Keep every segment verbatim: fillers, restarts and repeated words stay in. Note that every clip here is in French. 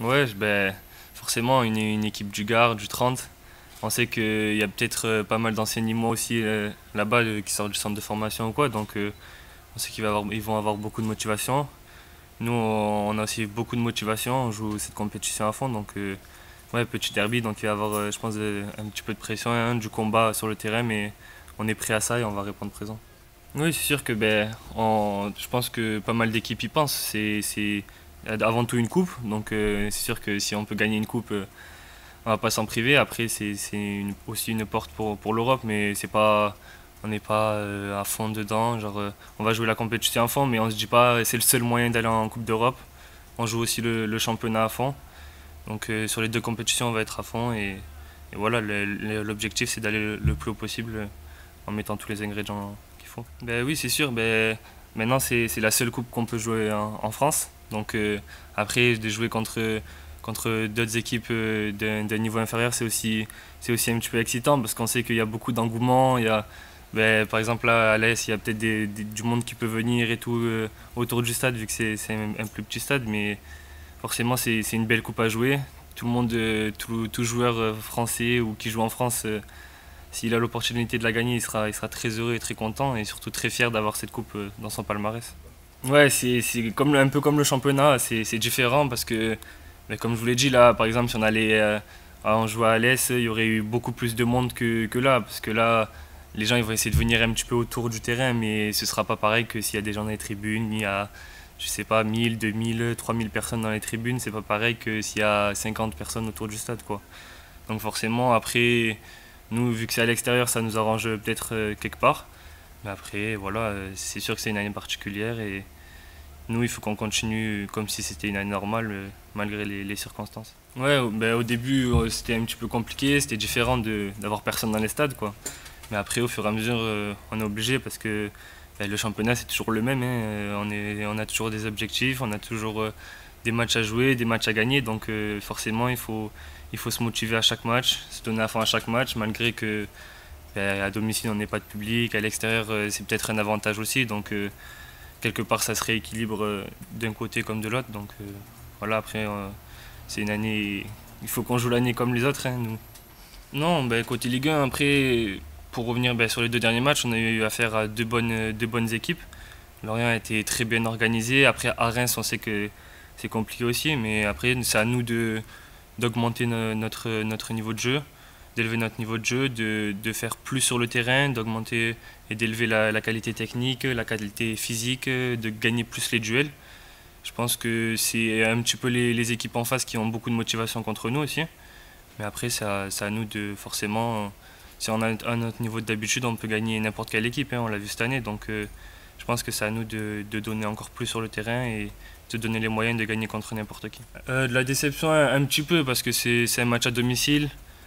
Ouais, je- ben, forcément, une, une équipe du Gard, du trente, on sait qu'il y a peut-être euh, pas mal d'anciens Nîmois aussi euh, là-bas euh, qui sortent du centre de formation ou quoi, donc euh, on sait qu'ils va avoir- ils vont avoir beaucoup de motivation. Nous, on on a aussi beaucoup de motivation, on joue cette compétition à fond, donc euh, ouais, petit derby, donc il va y avoir, euh, je pense, euh, un petit peu de pression, hein, du combat sur le terrain, mais on est prêt à ça et on va répondre présent. Oui, c'est sûr que ben, on- je pense que pas mal d'équipes y pensent. C'est, c'est avant tout une coupe, donc euh, c'est sûr que si on peut gagner une coupe, euh, on va pas s'en priver. Après, c'est, c'est une- aussi une porte pour, pour l'Europe, mais c'est pas, on n'est pas euh, à fond dedans. Genre, euh, on va jouer la compétition à fond, mais on se dit pas c'est le seul moyen d'aller en Coupe d'Europe. On joue aussi le, le championnat à fond. Donc euh, sur les deux compétitions, on va être à fond et, et voilà, le- le- l'objectif c'est d'aller le, le plus haut possible euh, en mettant tous les ingrédients qu'il faut. Ben oui, c'est sûr. Ben, maintenant, c'est c'est la seule coupe qu'on peut jouer en, en France. Donc euh, après, de jouer contre, contre d'autres équipes euh, d'un d'un niveau inférieur, c'est aussi, c'est aussi un petit peu excitant parce qu'on sait qu'il y a beaucoup d'engouement. Il y a, ben, par exemple, là, à l'A S, il y a peut-être des- des- du monde qui peut venir et tout euh, autour du stade, vu que c'est c'est un, un plus petit stade. Mais forcément, c'est c'est une belle coupe à jouer. Tout le monde, euh, tout, tout joueur euh, français ou qui joue en France, euh, s'il a l'opportunité de la gagner, il sera, il sera très heureux et très content et surtout très fier d'avoir cette coupe euh, dans son palmarès. Ouais, c'est c'est comme, le- un peu comme le championnat, c'est c'est différent parce que, ben, comme je vous l'ai dit, là, par exemple, si on allait euh, on jouait à l'E S, il y aurait eu beaucoup plus de monde que, que là, parce que là, les gens ils vont essayer de venir un petit peu autour du terrain, mais ce sera pas pareil que s'il y a des gens dans les tribunes, il y a, je sais pas, mille, deux mille, trois mille personnes dans les tribunes, c'est pas pareil que s'il y a cinquante personnes autour du stade, quoi. Donc forcément, après, nous, vu que c'est à l'extérieur, ça nous arrange peut-être euh, quelque part. Mais après, voilà, euh, c'est sûr que c'est une année particulière et nous, il faut qu'on continue comme si c'était une année normale, euh, malgré les, les circonstances. Ouais, au- ben, au début, euh, c'était un petit peu compliqué, c'était différent de, d'avoir personne dans les stades, quoi. Mais après, au fur et à mesure, euh, on est obligé parce que ben, le championnat, c'est toujours le même, hein. Euh, On est, on a toujours des objectifs, on a toujours euh, des matchs à jouer, des matchs à gagner. Donc euh, forcément, il faut, il faut se motiver à chaque match, se donner à fond à chaque match, malgré que ben, à domicile, on n'est pas de public, à l'extérieur, euh, c'est peut-être un avantage aussi. Donc euh, quelque part, ça se rééquilibre euh, d'un côté comme de l'autre. Donc euh, voilà, après, euh, c'est une année, il faut qu'on joue l'année comme les autres, hein, nous. Non, ben, côté Ligue un, après, pour revenir ben, sur les deux derniers matchs, on a eu affaire à deux bonnes, deux bonnes équipes. Lorient a été très bien organisé. Après, à Reims, on sait que c'est compliqué aussi, mais après, c'est à nous de, d'augmenter no- notre, notre niveau de jeu, d'élever notre niveau de jeu, de, de faire plus sur le terrain, d'augmenter et d'élever la, la qualité technique, la qualité physique, de gagner plus les duels. Je pense que c'est un petit peu les, les équipes en face qui ont beaucoup de motivation contre nous aussi. Mais après, c'est à, c'est à nous de forcément, si on a un notre niveau d'habitude, on peut gagner n'importe quelle équipe, hein, on l'a vu cette année. Donc euh, je pense que c'est à nous de, de donner encore plus sur le terrain et de donner les moyens de gagner contre n'importe qui. Euh, de la déception un, un petit peu parce que c'est c'est un match à domicile.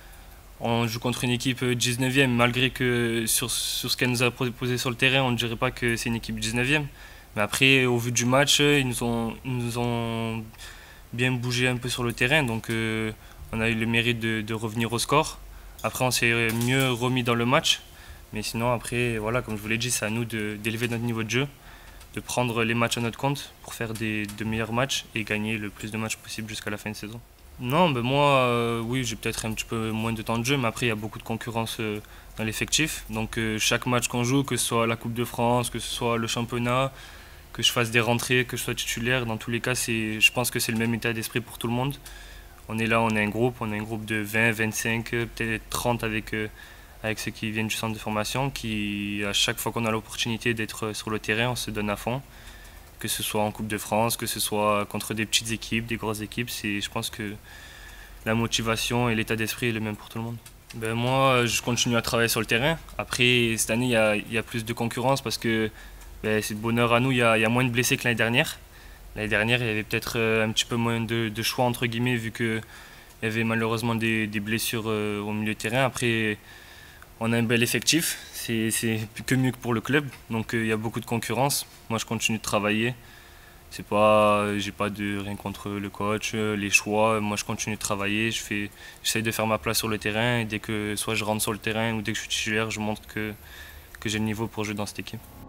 On joue contre une équipe dix-neuvième, malgré que sur, sur ce qu'elle nous a proposé sur le terrain, on ne dirait pas que c'est une équipe dix-neuvième. Mais après, au vu du match, ils nous ont, ils nous ont bien bougé un peu sur le terrain. Donc euh, on a eu le mérite de, de revenir au score. Après, on s'est mieux remis dans le match. Mais sinon, après, voilà, comme je vous l'ai dit, c'est à nous de- d'élever notre niveau de jeu, de prendre les matchs à notre compte pour faire des, de meilleurs matchs et gagner le plus de matchs possible jusqu'à la fin de saison. Non, ben moi, euh, oui, j'ai peut-être un petit peu moins de temps de jeu, mais après, il y a beaucoup de concurrence euh, dans l'effectif. Donc, euh, chaque match qu'on joue, que ce soit la Coupe de France, que ce soit le championnat, que je fasse des rentrées, que je sois titulaire, dans tous les cas, c'est, je pense que c'est le même état d'esprit pour tout le monde. On est là, on est un groupe, on est un groupe de vingt, vingt-cinq, euh, peut-être trente avec, euh, avec ceux qui viennent du centre de formation, qui, à chaque fois qu'on a l'opportunité d'être sur le terrain, on se donne à fond. Que ce soit en Coupe de France, que ce soit contre des petites équipes, des grosses équipes, c'est, je pense que la motivation et l'état d'esprit est le même pour tout le monde. Ben moi, je continue à travailler sur le terrain. Après, cette année, il y a, il y a plus de concurrence parce que ben, c'est de bonheur à nous, il y, a, il y a moins de blessés que l'année dernière. L'année dernière, il y avait peut-être euh, un petit peu moins de, de choix, entre guillemets, vu qu'il y avait malheureusement des, des blessures euh, au milieu de terrain. Après, on a un bel effectif, c'est c'est que mieux que pour le club, donc euh, il y a beaucoup de concurrence. Moi, je continue de travailler. C'est pas, j'ai pas de rien contre le coach, euh, les choix. Moi, je continue de travailler. Je fais, j'essaie de faire ma place sur le terrain. Et dès que soit je rentre sur le terrain ou dès que je suis titulaire, je montre que, que j'ai le niveau pour jouer dans cette équipe.